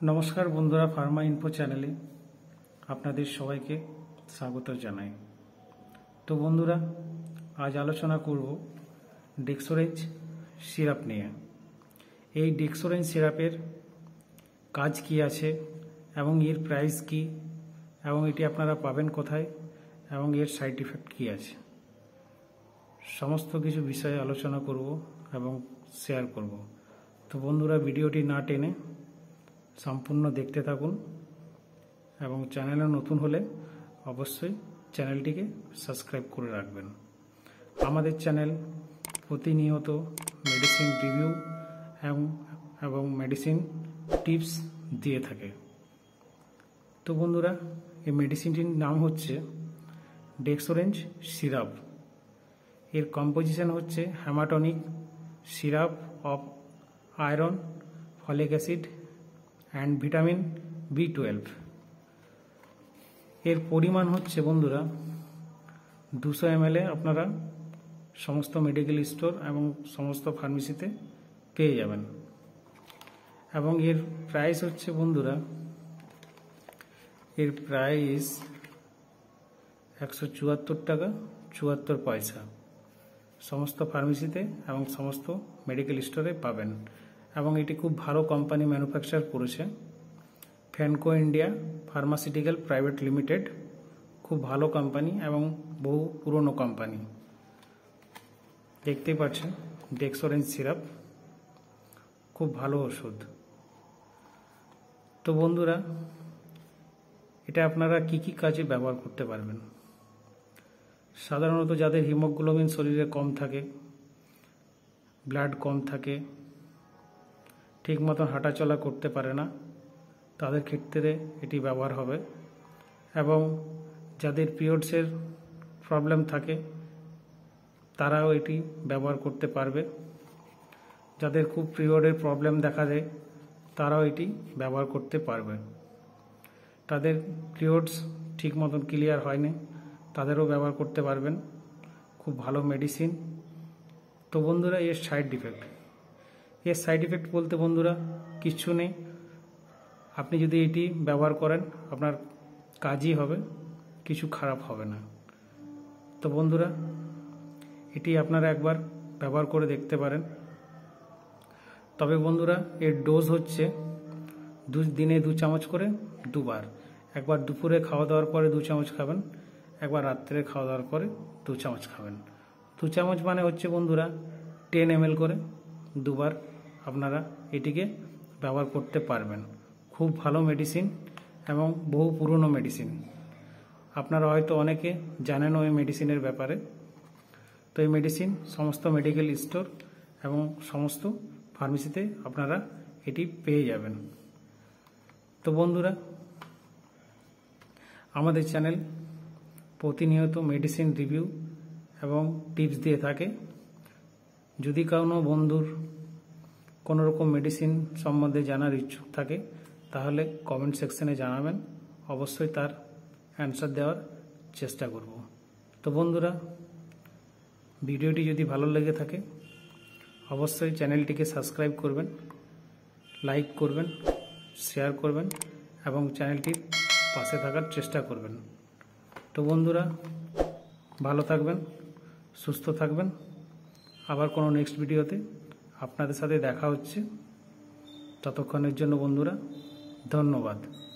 नमस्कार बंधुरा pharma info चैनेले आपनादेर सबाइके स्वागत जानाई। तो बंधुरा आज आलोचना करब डेक्सोरेंज सिराप निये। এই डेक्सोरेंज सिरापेर काज कि आछे एवं एर प्राइस कि एवं एटी आपनारा पाबेन कोथाय एवं एर साइड इफेक्ट कि आछे समस्त किछु विषये आलोचना करब एवं शेयर करब। तो बंधुरा भिडियोटी ना टेने सम्पूर्ण देखते थाकुन एवं चैनेले नतून होले अवश्य चैनलटिके सबस्क्राइब करे राखबेन। आमादेर चैनल प्रतिनियत मेडिसिन रिव्यू एवं मेडिसिन टिप्स दिए थाके। तो बंधुरा ये मेडिसिनटिर नाम होच्छे डेक्सोरेंज सिराप। एर कम्पोजिशन होच्छे haematinic syrup of iron folic acid and vitamin B12। एर परिमाण होच्छे बंधुरा 200 ml आपनारा समस्त मेडिकल स्टोर एवं समस्त फार्मेसीते पेये जाबेन एवं एर प्राइस होच्छे बंधुरा एर प्राइस 174 टाका 74 पयसा समस्त फार्मेसीते एवं समस्त मेडिकल स्टोरे पाबेन এবং এটি খুব ভালো কোম্পানি ম্যানুফ্যাকচার করেছে Fenco India pharmaceutical private limited. খুব ভালো কোম্পানি এবং বহু পুরনো কোম্পানি। দেখতেই পাচ্ছেন ডেক্সোরেঞ্জ সিরাপ খুব ভালো ওষুধ। তো বন্ধুরা এটা আপনারা কি কি কাজে ব্যবহার করতে পারবেন। সাধারণত যাদের হিমোগ্লোবিন শরীরে কম থাকে ব্লাড কম থাকে ठीक मतन हाटाचला करते पारे ना तादेर क्षेत्रे एटी व्यवहार होबे एवं जादेर पिरियड्सের प्रॉब्लेम थाके ताराओ एटी व्यवहार करते पारबे। जादेर खूब पिरियडेर प्रॉब्लेम देखा जाए ताराओ एटी व्यवहार करते पारबे। तादेर पिरियड्स ठीक मतन क्लियर हयनि तादेरो व्यवहार करते पारबेन। खूब भालो मेडिसिन। तो बंधुरा एर साइड इफेक्ट ये साइड इफेक्ट बोलते बंधुरा किच्छु नेই। আপনি যদি এটি ব্যবহার করেন আপনার কাজই হবে কিছু খারাপ হবে না। তো বন্ধুরা এটি আপনারা একবার ব্যবহার করে দেখতে পারেন। তবে বন্ধুরা এর ডোজ হচ্ছে দিনে 2 চামচ করে দুবার। একবার দুপুরে খাওয়া দাওয়ার পরে 2 চামচ খাবেন, একবার রাত্রে খাওয়া দাওয়ার পরে 2 চামচ খাবেন। 2 চামচ মানে হচ্ছে বন্ধুরা 10 ml করে দুবার আপনারা এটিকে ব্যবহার করতে পারবেন। খুব ভালো মেডিসিন এবং বহু পুরনো মেডিসিন। আপনারা হয়তো অনেকে জানেন ওই মেডিসিনের ব্যাপারে। তো এই মেডিসিন সমস্ত মেডিকেল স্টোর এবং সমস্ত ফার্মেসিতে আপনারা এটি পেয়ে যাবেন। তো বন্ধুরা আমাদের চ্যানেল প্রতিনিয়ত মেডিসিন রিভিউ এবং টিপস দিয়ে থাকে। যদি কোনো বন্ধুর কোনো রকম মেডিসিন সম্বন্ধে জানার ইচ্ছুক থাকে তাহলে কমেন্ট সেকশনে জানাবেন, অবশ্যই তার অ্যানসার দেওয়ার চেষ্টা করব। তো বন্ধুরা ভিডিওটি যদি ভালো লেগে থাকে অবশ্যই চ্যানেলটিকে সাবস্ক্রাইব করবেন, লাইক করবেন, শেয়ার করবেন এবং চ্যানেলটির পাশে থাকার চেষ্টা করবেন। তো বন্ধুরা ভালো থাকবেন, সুস্থ থাকবেন। আবার কোনো নেক্সট ভিডিওতে আপনাদের সাথে দেখা হচ্ছে। ততক্ষণের জন্য বন্ধুরা ধন্যবাদ।